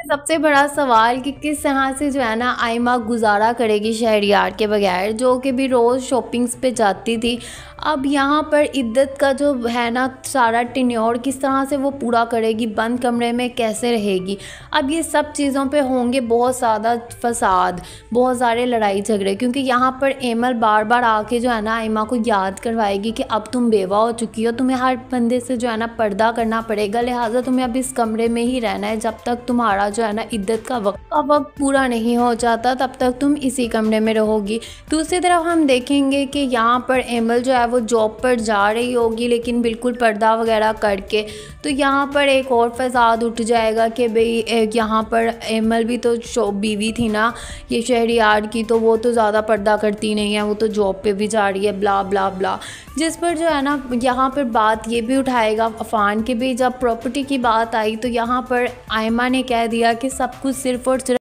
सबसे बड़ा सवाल कि किस तरह से जो है ना आइमा गुजारा करेगी शहरियार के बगैर, जो कि भी रोज़ शॉपिंग्स पे जाती थी। अब यहाँ पर इद्दत का जो है ना सारा टेन्योर किस तरह से वो पूरा करेगी, बंद कमरे में कैसे रहेगी। अब ये सब चीज़ों पे होंगे बहुत ज़्यादा फसाद, बहुत सारे लड़ाई झगड़े, क्योंकि यहाँ पर एमल बार बार आके जो है ना आइमा को याद करवाएगी कि अब तुम बेवा हो चुकी हो, तुम्हें हर बंदे से जो है ना पर्दा करना पड़ेगा, लिहाजा तुम्हें अब इस कमरे में ही रहना है। जब तक तुम्हारा जो है ना इद्दत का वक्त पूरा नहीं हो जाता तब तक तुम इसी कमरे में रहोगी। दूसरी तरफ हम देखेंगे कि यहाँ पर एमल जो है वो जॉब पर जा रही होगी, लेकिन बिल्कुल पर्दा वगैरह करके। तो यहाँ पर एक और फसाद उठ जाएगा कि भाई यहाँ पर एमल भी तो बीवी थी ना ये शहरियार की, तो वो तो ज़्यादा पर्दा करती नहीं है, वो तो जॉब पे भी जा रही है, ब्ला ब्ला ब्ला। जिस पर जो है ना यहाँ पर बात ये भी उठाएगा अफान के भी, जब प्रॉपर्टी की बात आई तो यहाँ पर आयमा ने कह दिया कि सब कुछ सिर्फ़ और सिर्फ